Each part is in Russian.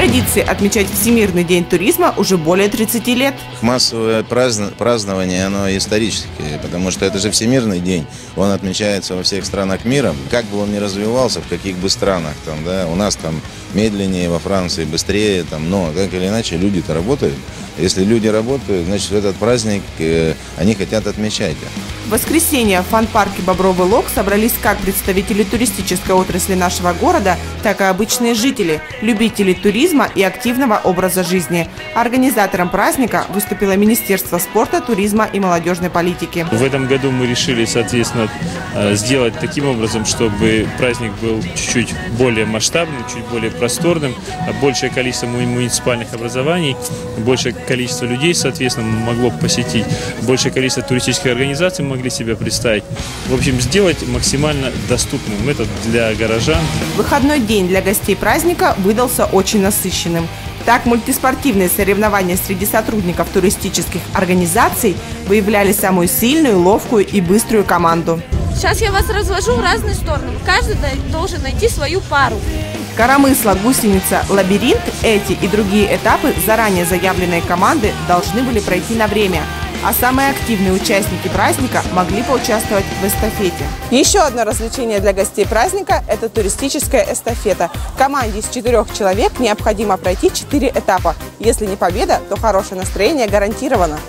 традиции отмечать Всемирный день туризма уже более 30 лет. Массовое празднование, оно историческое, потому что это же Всемирный день. Он отмечается во всех странах мира. Как бы он ни развивался, в каких бы странах, там, да, у нас там медленнее, во Франции быстрее, там, но так или иначе люди-то работают. Если люди работают, значит, в этот праздник они хотят отмечать. В воскресенье в фан-парке «Бобровый Лог» собрались как представители туристической отрасли нашего города, так и обычные жители, любители туризма и активного образа жизни. Организатором праздника выступило Министерство спорта, туризма и молодежной политики. В этом году мы решили, соответственно, сделать таким образом, чтобы праздник был чуть-чуть более масштабным, чуть более просторным, большее количество муниципальных образований, большее количество людей, соответственно, могло посетить, большее количество туристических организаций могли себя представить. В общем, сделать максимально доступным это для горожан. Выходной день для гостей праздника выдался очень насыщенным. Так, мультиспортивные соревнования среди сотрудников туристических организаций выявляли самую сильную, ловкую и быструю команду. Сейчас я вас разложу в разные стороны. Каждый должен найти свою пару. Коромысло, гусеница, лабиринт – эти и другие этапы заранее заявленной команды должны были пройти на время. А самые активные участники праздника могли поучаствовать в эстафете. Еще одно развлечение для гостей праздника – это туристическая эстафета. Команде из 4 человек необходимо пройти 4 этапа. Если не победа, то хорошее настроение гарантировано.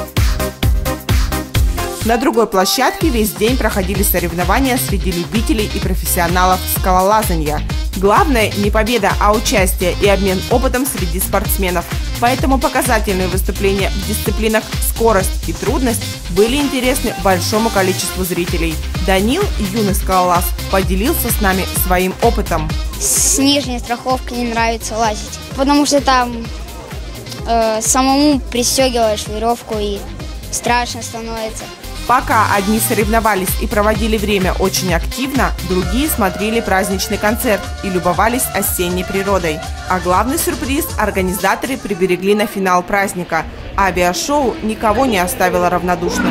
На другой площадке весь день проходили соревнования среди любителей и профессионалов скалолазания. Главное не победа, а участие и обмен опытом среди спортсменов. Поэтому показательные выступления в дисциплинах «Скорость» и «Трудность» были интересны большому количеству зрителей. Данил, юный скалолаз, поделился с нами своим опытом. С нижней страховкой не нравится лазить, потому что там самому пристегиваешь веревку и страшно становится. Пока одни соревновались и проводили время очень активно, другие смотрели праздничный концерт и любовались осенней природой. А главный сюрприз организаторы приберегли на финал праздника. Авиашоу никого не оставило равнодушным.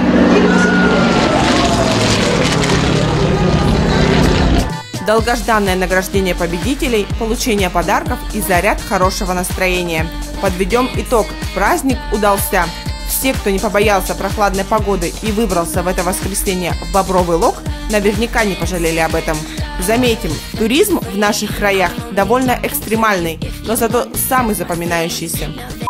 Долгожданное награждение победителей, получение подарков и заряд хорошего настроения. Подведем итог. Праздник удался. Все, кто не побоялся прохладной погоды и выбрался в это воскресенье в Бобровый Лог, наверняка не пожалели об этом. Заметим, туризм в наших краях довольно экстремальный, но зато самый запоминающийся.